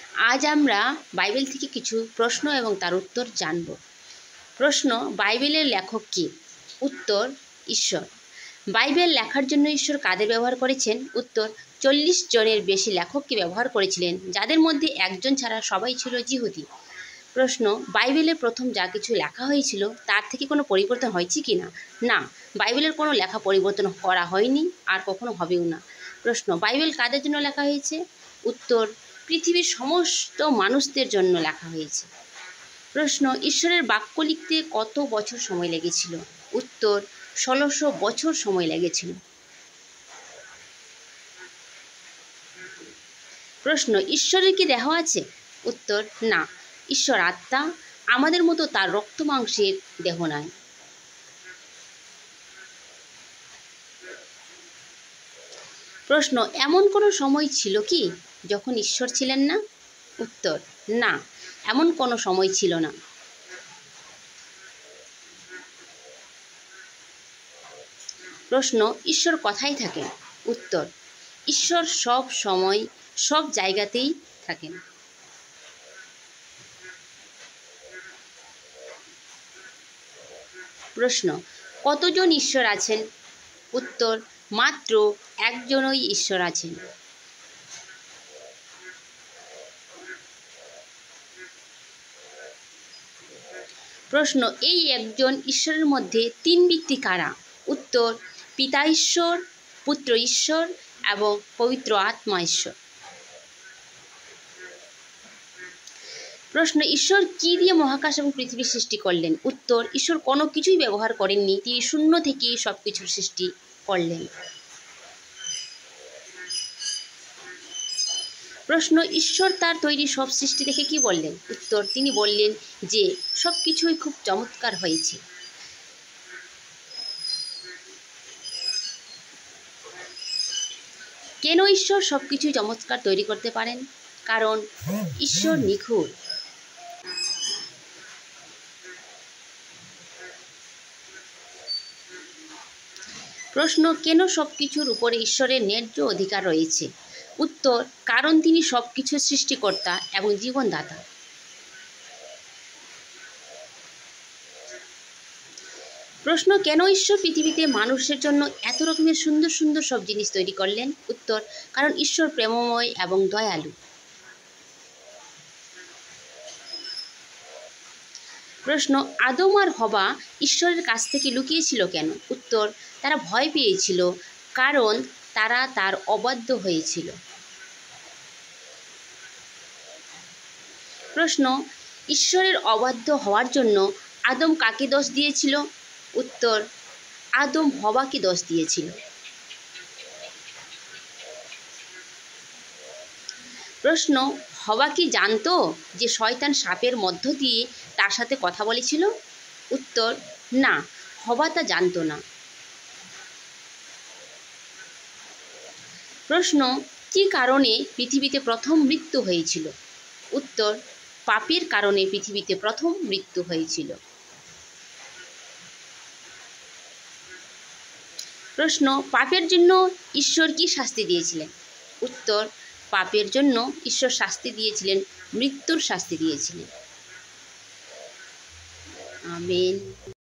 আজ আমরা বাইবেল থেকে কিছু প্রশ্ন এবং তার উত্তর জানব। প্রশ্ন, বাইবেলের লেখক কে? উত্তর, ঈশ্বর। বাইবেল লেখার জন্য ঈশ্বর কাদের ব্যবহার করেছেন? উত্তর, 40 জনের বেশি লেখককে ব্যবহার করেছিলেন, যাদের মধ্যে একজন ছাড়া সবাই ছিল যিহুদি। প্রশ্ন, বাইবেলে প্রথম যা কিছু লেখা হয়েছিল তার থেকে কোনো পরিবর্তন হয়েছে কি না? না, বাইবেলের কোনো লেখা পরিবর্তন করা হয়নি, আর কখনো হবেও না। প্রশ্ন, বাইবেল কাদের জন্য লেখা হয়েছে? উত্তর, পৃথিবীর সমস্ত মানুষদের জন্য লেখা হয়েছে। প্রশ্ন, ঈশ্বরের বাক্য লিখতে কত বছর সময় লেগেছিল? উত্তর, 1600 বছর সময় লেগেছিল। প্রশ্ন, ঈশ্বরের কি দেহ আছে? উত্তর, না, ঈশ্বর আত্মা, আমাদের মতো তার রক্ত মাংসের দেহ নয়। প্রশ্ন, এমন কোনো সময় ছিল কি যখন ঈশ্বর ছিলেন না? উত্তর, না, এমন কোনো সময় ছিল না। প্রশ্ন, ঈশ্বর কোথায় থাকেন? উত্তর, ঈশ্বর সব সময় সব জায়গাতেই থাকেন। প্রশ্ন, কতজন ঈশ্বর আছেন? উত্তর, মাত্র একজনই ঈশ্বর আছেন। প্রশ্ন, এই একজন ঈশ্বরের মধ্যে 3 ব্যক্তি কারা? উত্তর, পিতা ঈশ্বর, পুত্র ঈশ্বর এবং পবিত্র আত্মা ঈশ্বর। প্রশ্ন, ঈশ্বর কি দিয়ে মহাকাশ এবং পৃথিবী সৃষ্টি করলেন? উত্তর, ঈশ্বর কোনো কিছুই ব্যবহার করেননি, তিনি শূন্য থেকেই সব কিছুর সৃষ্টি করলেন। প্রশ্ন, ঈশ্বর তার তৈরি সব সৃষ্টি দেখে কি বললেন? উত্তর, তিনি বললেন যে সব কিছুই খুব চমৎকার হয়েছে। কেন ঈশ্বর সব কিছুই চমৎকার তৈরি করতে পারেন? কারণ ঈশ্বর নিখুঁত। প্রশ্ন, কেন সব কিছুর উপরে ঈশ্বরের ন্যায্য অধিকার রয়েছে? উত্তর, কারণ তিনি সব কিছুর সৃষ্টিকর্তা এবং জীবনদাতা। প্রশ্ন, কেন ঈশ্বর পৃথিবীতে মানুষের জন্য এত রকমের সুন্দর সুন্দর সব জিনিস তৈরি করলেন? উত্তর, কারণ ঈশ্বর প্রেমময় এবং দয়ালু। প্রশ্ন, আদম আর হবা ঈশ্বরের কাছ থেকে লুকিয়েছিল কেন? উত্তর, তারা ভয় পেয়েছিল, কারণ তারা তার অবাধ্য হয়েছিল। প্রশ্ন, ঈশ্বরের অবাধ্য হওয়ার জন্য আদম কাকে দোষ দিয়েছিল? উত্তর, আদম হবাকে দোষ দিয়েছিল। প্রশ্ন, হবা কি জানতো যে শয়তান সাপের মধ্য দিয়ে তার সাথে কথা বলেছিল? উত্তর, না, হবা তা জানতো না। প্রশ্ন, কী কারণে পৃথিবীতে প্রথম মৃত্যু হয়েছিল? উত্তর, পাপের কারণে পৃথিবীতে প্রথম মৃত্যু হয়েছিল। প্রশ্ন, পাপের জন্য ঈশ্বর কি শাস্তি দিয়েছিলেন? উত্তর, পাপের জন্য ঈশ্বর শাস্তি দিয়েছিলেন, মৃত্যুর শাস্তি দিয়েছিলেন। আমেন।